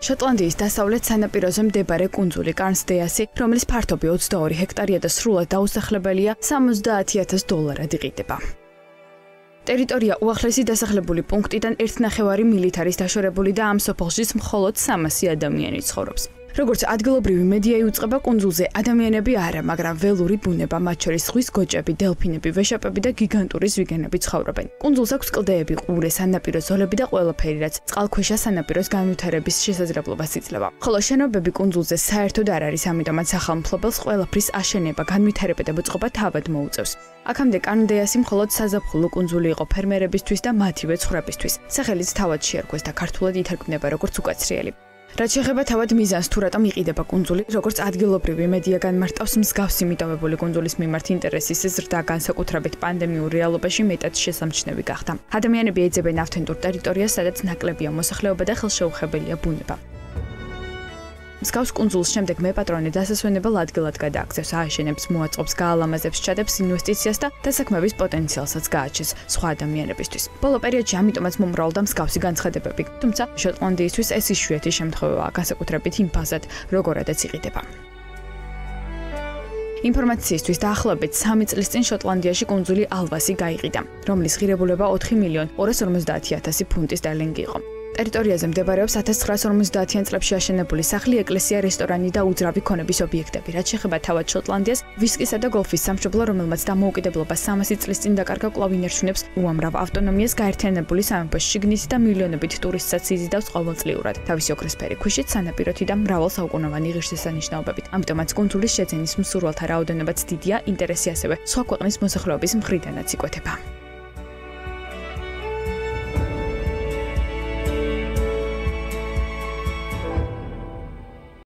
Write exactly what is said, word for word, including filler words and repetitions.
შოტლანდიის დასავლეთ სანაპიროზე მდებარე კუნძული კარნსდეასი, რომელიც ფართობი ოცდაორი ჰექტარია და სრულად დაუსახლებელია, სამოცდაათი ათას დოლარად იყიდება. ტერიტორია უახლესი დასახლებული პუნქტიდან ერთ ნახევარი მილით არის დაშორებული და ამ სოფელში მხოლოდ სამასი ადამიანი ცხოვრობს. როგორც ადგილობრივი მედია იუწყება, კუნძულზე ადამიანები არა, მაგრამ ველური ბუნება, მათ შორის ზღვის გოჭები, დელფინები, ვეშაპები და გიგანტური ზვიგენები ცხოვრობენ. კუნძულს აქვს კლდეები, ყურე, სანაპირო ზოლები და ყველაფერი, რაც წყალქვეშა სანაპიროს განვითარების შესაძლებლობას იძლევა. ხოლო შენობები კუნძულზე საერთოდ არ არის, ამიტომაც სახელმწიფოს ყველაფრის აშენება, განვითარება და მოწყობა თავად მოუწევს. აქამდე კარნსდეასი მხოლოდ საზაფხულო კუნძული იყო ფერმერებისთვის და მათივე ცხვრებისთვის. სახელიც თავად შეარქვეს და ქართულად ითარგმნება როგორც უკაცრიელი. რაც შეეხება თავად მიზანს, თუ რატომ იყიდება კუნძული, როგორც ადგილობრივი მედია განმარტავს, მსგავსი მიტოვებული კუნძულის მიმართ ინტერესის ზრდა განსაკუთრებით პანდემიურ რეალობაში მეტად შესამჩნევი გახდა. ადამიანები ეძებენ ავთენტურ ტერიტორიას, სადაც ნაკლებია მოსახლეობა და ხელშეუხებელია ბუნება. მსგავს კუნძულს შემდეგ მეპატრონე დასასვენებელ ადგილად გადააქცევს, ააშენებს, მოაწყობს, გაალამაზებს, ჩადებს ინვესტიციას და დასაქმების პოტენციალსაც გააჩენს სხვა ადამიანებისთვის. ბოლო პერიოდში ამიტომაც მომრავლდა მსგავსი განცხადებები, თუმცა შოტლანდიისთვის ეს იშვიათი შემთხვევაა, განსაკუთრებით იმ ფაზად, როგორადაც იყიდება. ინფორმაციისთვის დაახლოებით სამი წლის წინ შოტლანდიაში კუნძული ალვასი გაიყიდა, რომლის ღირებულება ოთხი მილიონი ორას ორმოცდაათი ათასი ფუნტი სტერლინგი იყო. ტერიტორიაზე მდებარეობს ათას ცხრაას ორმოცდაათიან წლებში აშენებული სახლი, ეკლესია, რესტორანი და უძრავი ქონების ობიექტები. რაც შეეხება თავად შოტლანდიას, ვისკისა და გოლფის სამშობლო, რომელმაც დამოუკიდებლობა სამასი წლის წინ დაკარგა, კვლავ ინარჩუნებს უამრავ ავტონომიას, გაერთიანებული სამეფოს შიგნით და მილიონობით ტურისტსაც იზიდავს ყოველწლიურად. თავისი ოქროსფერი ქვიშით, სანაპიროთი და მრავალსაუკუნოვანი ღირსშესანიშნაობებით. ამიტომაც კუნძულის შეძენის მსურველთა რაოდენობაც დიდია, ინტერესი ასევე სხვა ქვეყნის მოსახლეობის მხრიდანაც იკვეთება.